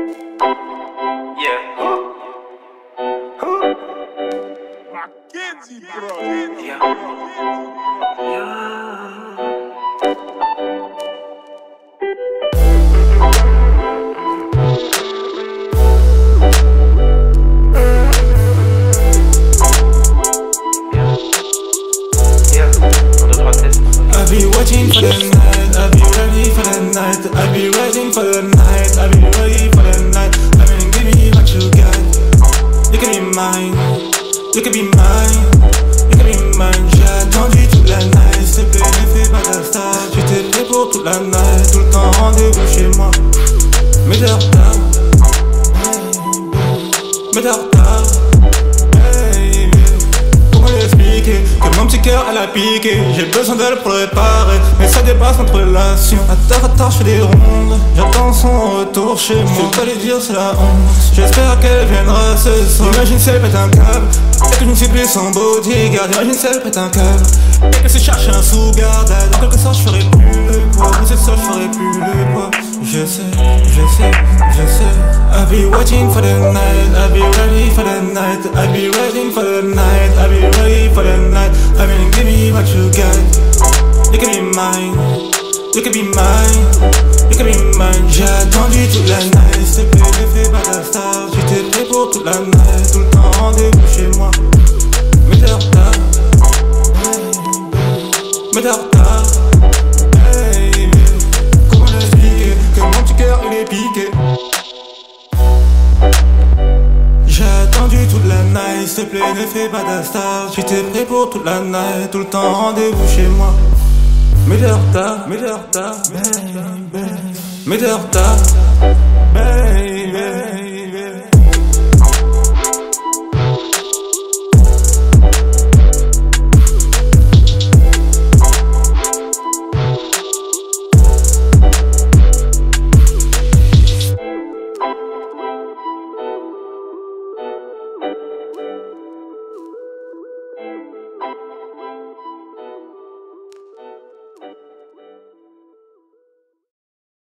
Mackenzie, bro. I be waiting for the night, I be ready for the night, I be waiting for the night, I be ready for the night. I mean, give me what you got. You can be mine, you can be mine, you can be mine. J'ai attendu toute la night, s'il te plaît, ne fais pas ta star. J'étais prêt pour toute la night, tout le temps rendez-vous chez moi. Mais t'es en retard, mais t'es en retard. Que mon petit cœur elle a piqué, j'ai besoin d'elle pour le réparer, mais ça dépasse notre relation. À je fais des rondes, j'attends son retour chez moi. Je peux pas lui dire c'est la honte, j'espère qu'elle viendra ce soir. Imagine si elle pète un câble, et que je ne suis plus son bodyguard. Imagine si elle pète un câble, et qu'elle se cherche un sous-garde. En quelque sorte je ferai plus le poids, mais cette soir je ferai plus le poids. Je sais. I be waiting for the night, I be ready for the night, I be waiting for the night, I be ready for the night. I mean, give me what you got. You can be mine, you can be mine, you can be mine. J'ai attendu toute la night, s'il te plaît, ne fais pas ta star. J'étais prêt pour toute la night, tout le temps rendez-vous chez moi. Mais t'es en retard, mais t'es en retard. Comment l'expliquer que mon petit cœur il est piqué? J'ai attendu toute la night, s'il te plaît, ne fais pas ta star. J'étais prêt pour toute la night, tout le temps rendez-vous chez moi. Mais t'es en retard, mais t'es en retard, mais t'es en retard.